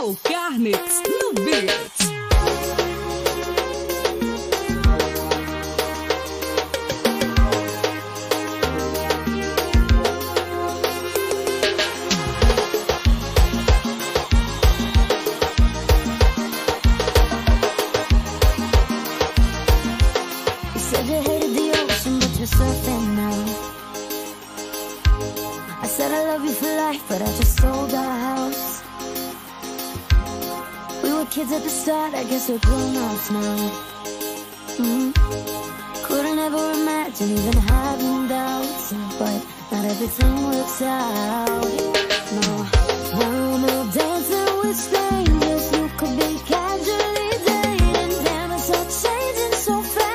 Paul Carnix no beat. Said you hated the ocean, but you're surfing now. I said I love you for life, but I just sold our house. We were kids at the start, I guess we're grown-ups now. Couldn't ever imagine even having doubts, but not everything works out. No, now I'm out dancing with strangers who could be casually dating. Damn, it's all changing so fast.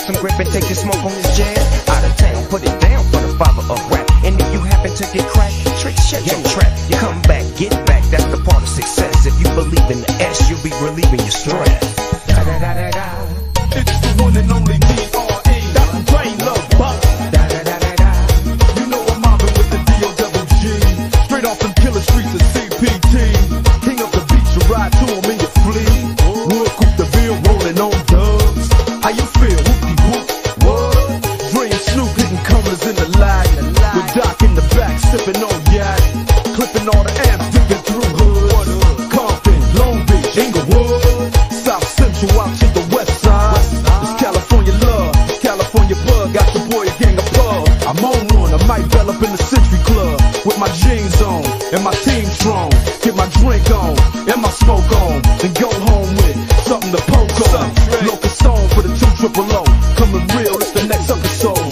some grip and take a smoke on this jam. Out of town, put it down for the father of rap. And if you happen to get cracked, trick, shut your trap. You come back, get back, that's the part of success. If you believe in the S, you'll be relieving your stress. Da da da da da. It's the one and only D.R.E. Dr. Dre, Love Buck. Da da da da da. You know I'm mobbing with the D.O.G. Straight off them killer streets of CPT. King of the beach, you ride to him in your fleet. Wood Coupe the Ville rolling on dubs. How you feel? Whoopie whoop. What? Dre and Snoop hitting corners in the lag. With Doc in the back, sipping on yak. Clipping all the amps, dipping through hoods. Compton, Long Beach, Inglewood. South Central out to the west side. It's California love, it's California bug. Got your boy a gang of pub. I'm on one, I might bell up in the Century Club. With my jeans on, and my team strong. Get my drink on, and my smoke on. Then go home with something to poke on. Local song for the 200. Coming real, it's the next episode.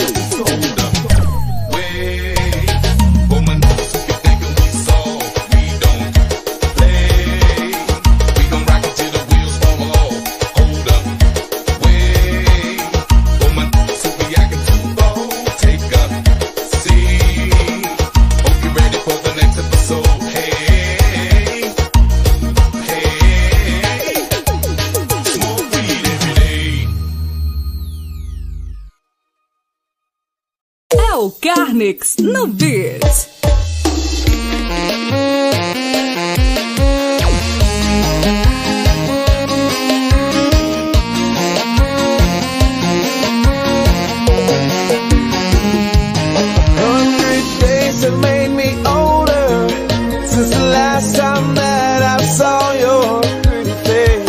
É o Carnix no beat. Days have made me older since the last time that I saw your pretty face.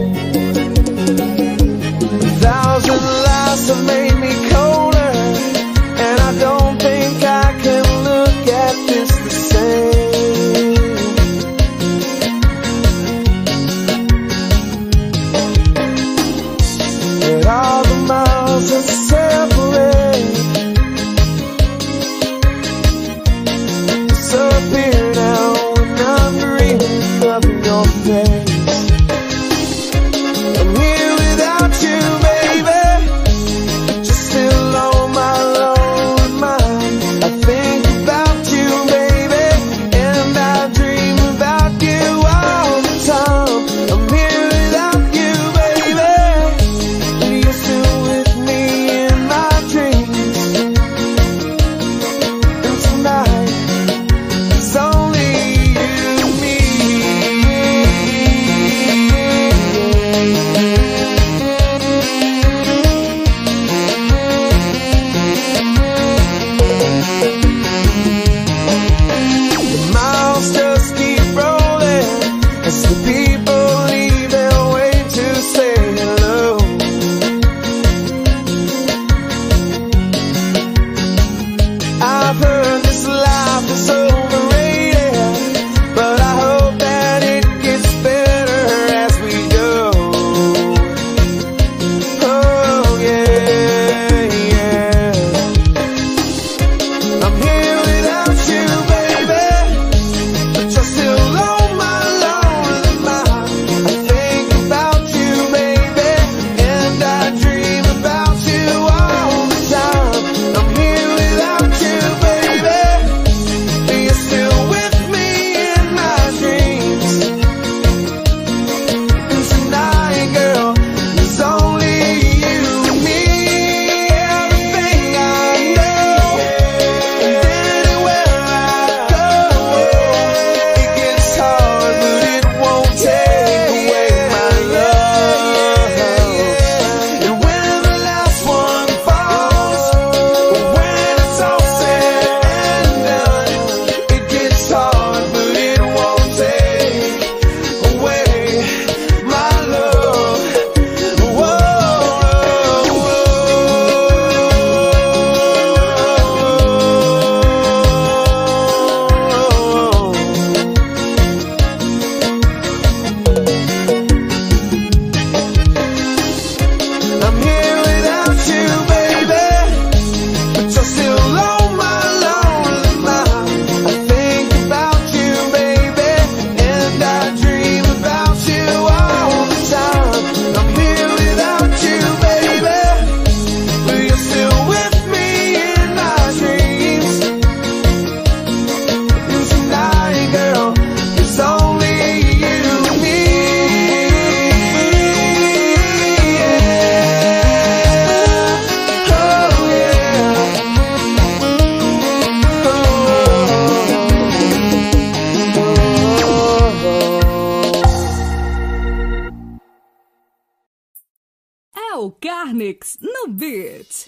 1,000 lives have made me colder Carnix no beat.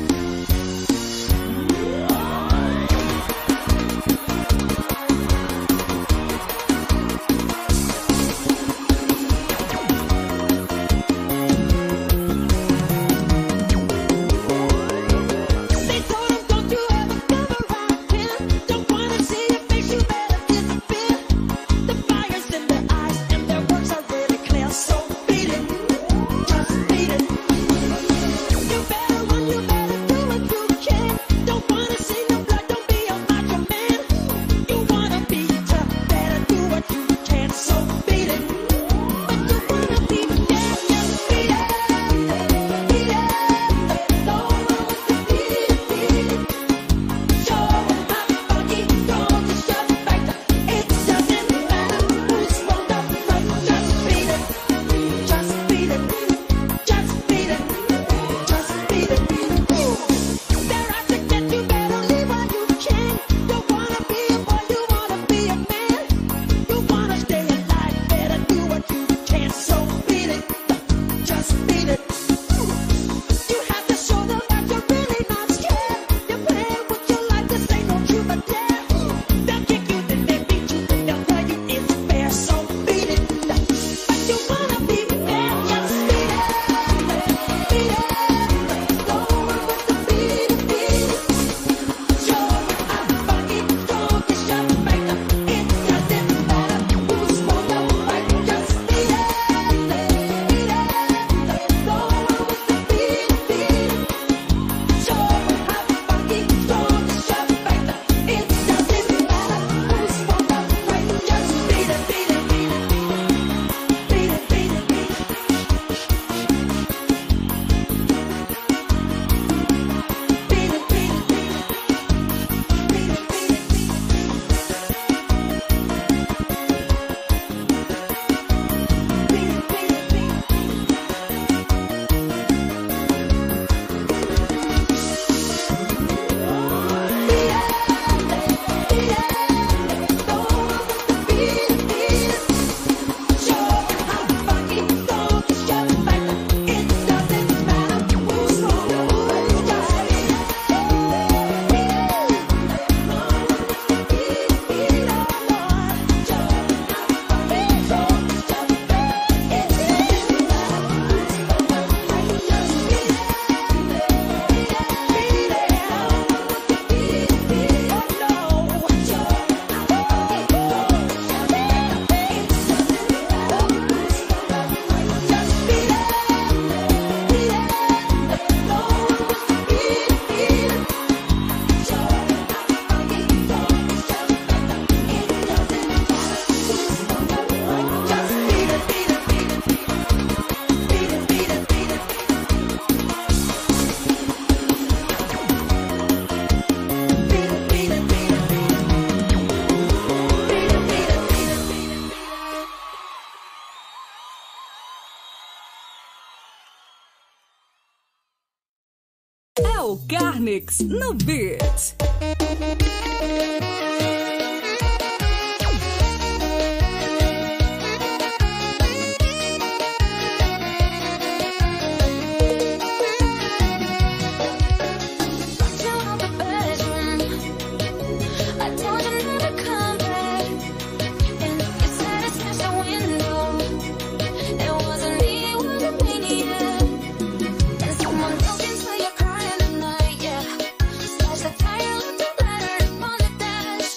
É o Carnix no beat. Tire, left the letter upon the dash.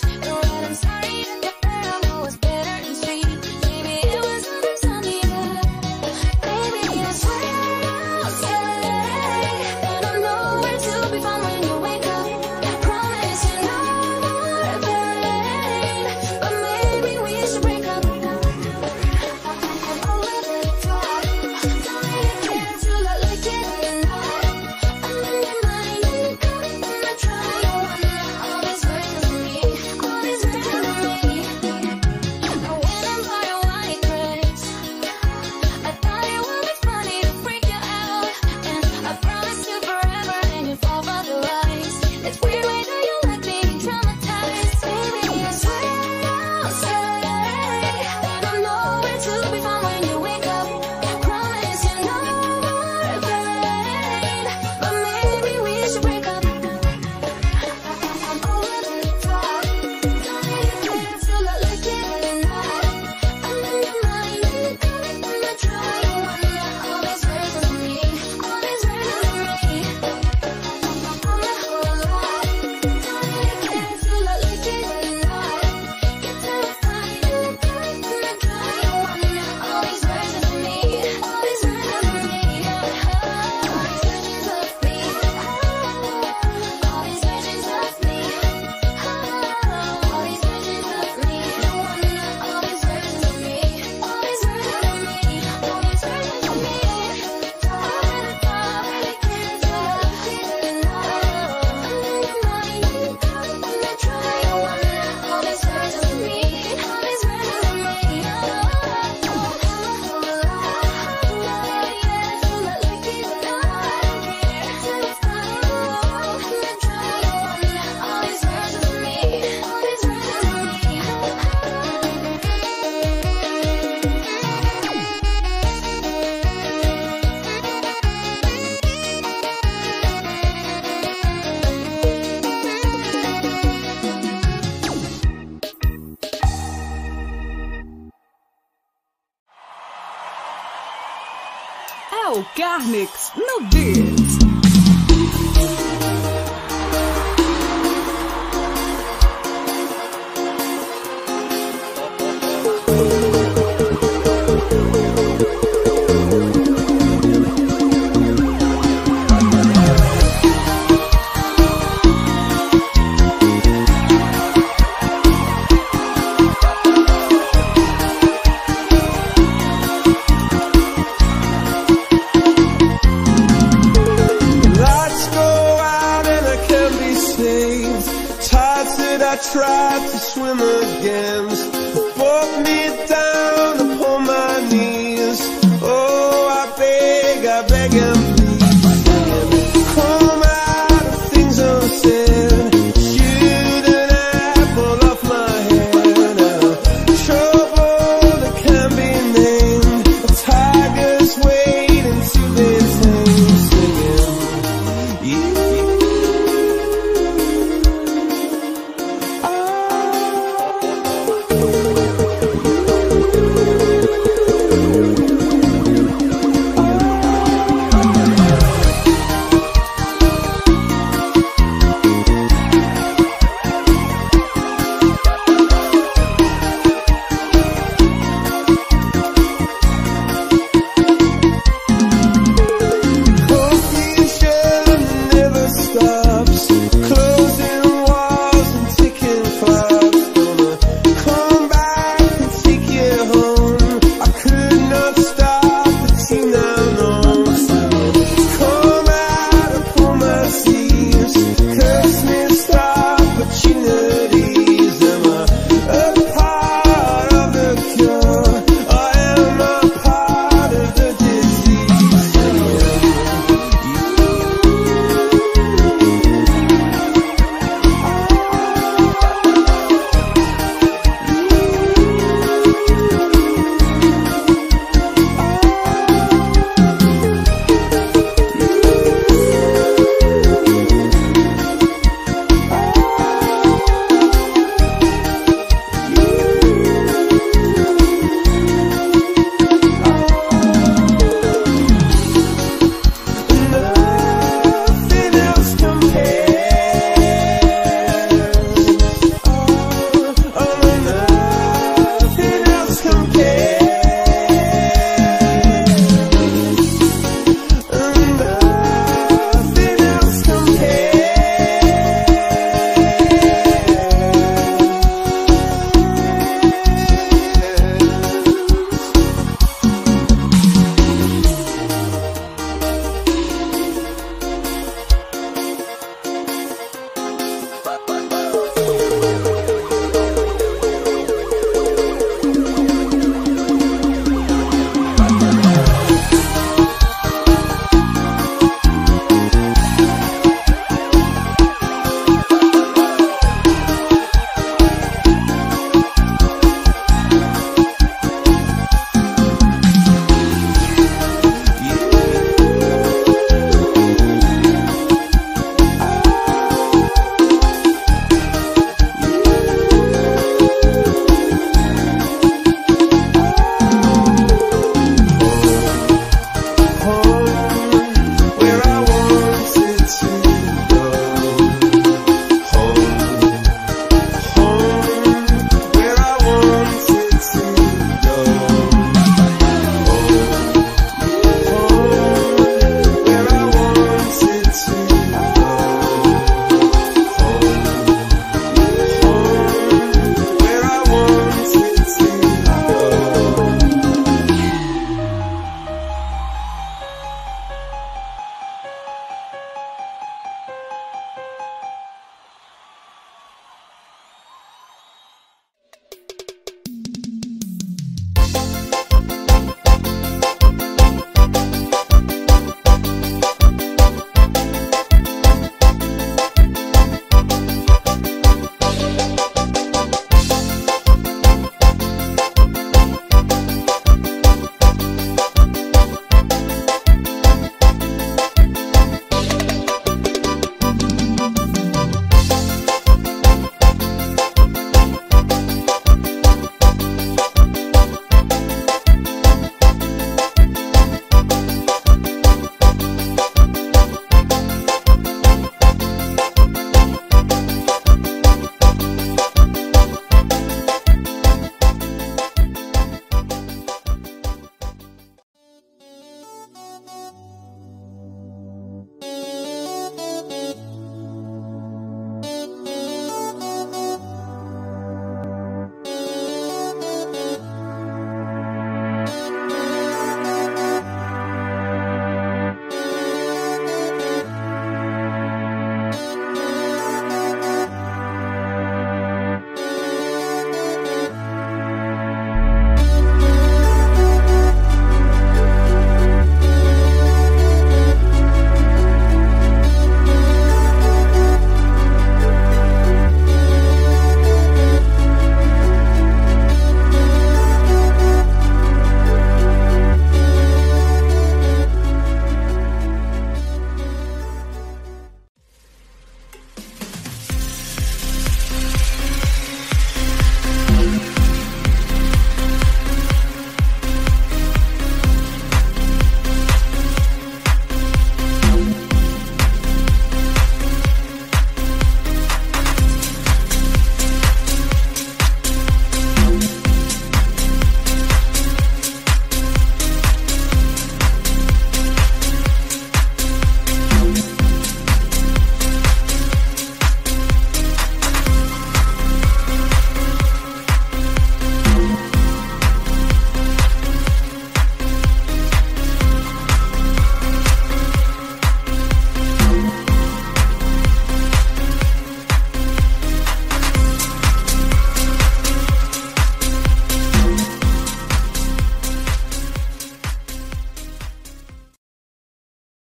Léo Carnex no beat. I tried to swim against, pulled me down.